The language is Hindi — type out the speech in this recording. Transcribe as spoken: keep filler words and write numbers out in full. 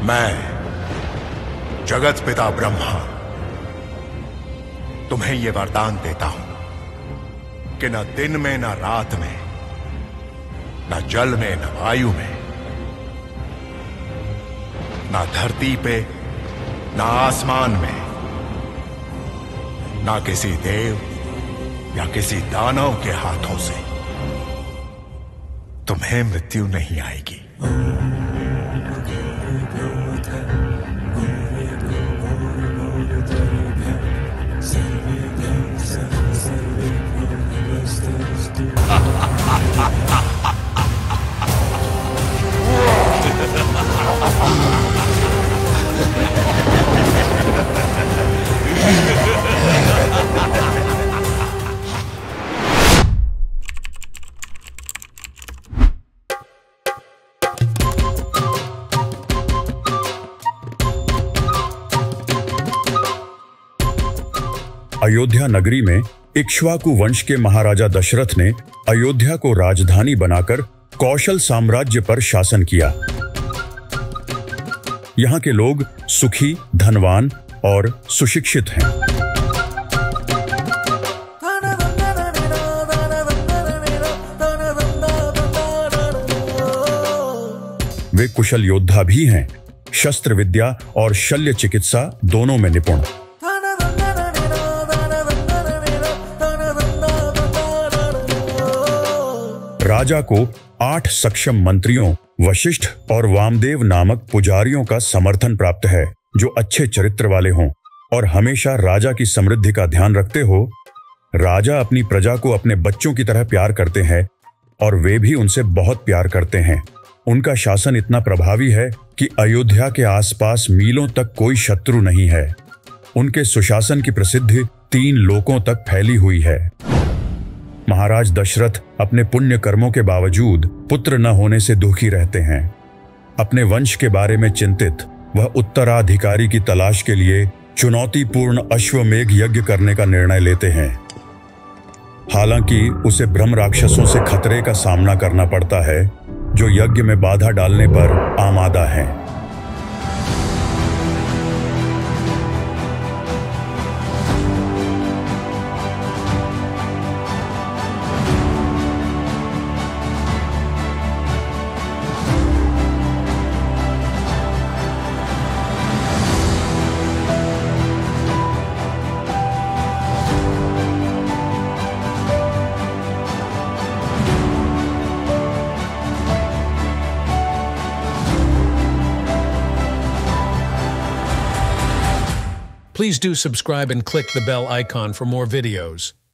मैं जगत पिता ब्रह्मा तुम्हें यह वरदान देता हूं कि न दिन में न रात में, न जल में न वायु में, न धरती पे न आसमान में, न किसी देव या किसी दानव के हाथों से तुम्हें मृत्यु नहीं आएगी। अयोध्या नगरी में इक्ष्वाकु वंश के महाराजा दशरथ ने अयोध्या को राजधानी बनाकर कौशल साम्राज्य पर शासन किया। यहाँ के लोग सुखी, धनवान और सुशिक्षित हैं। वे कुशल योद्धा भी हैं, शस्त्र विद्या और शल्य चिकित्सा दोनों में निपुण। राजा को आठ सक्षम मंत्रियों वशिष्ठ और वामदेव नामक पुजारियों का समर्थन प्राप्त है, जो अच्छे चरित्र वाले हों और हमेशा राजा की समृद्धि का ध्यान रखते हो। राजा अपनी प्रजा को अपने बच्चों की तरह प्यार करते हैं और वे भी उनसे बहुत प्यार करते हैं। उनका शासन इतना प्रभावी है कि अयोध्या के आसपास मीलों तक कोई शत्रु नहीं है। उनके सुशासन की प्रसिद्धि तीन लोकों तक फैली हुई है। महाराज दशरथ अपने पुण्य कर्मों के बावजूद पुत्र न होने से दुखी रहते हैं। अपने वंश के बारे में चिंतित वह उत्तराधिकारी की तलाश के लिए चुनौतीपूर्ण अश्वमेघ यज्ञ करने का निर्णय लेते हैं। हालांकि उसे ब्रह्म राक्षसों से खतरे का सामना करना पड़ता है, जो यज्ञ में बाधा डालने पर आमादा हैं। Please do subscribe and click the bell icon for more videos.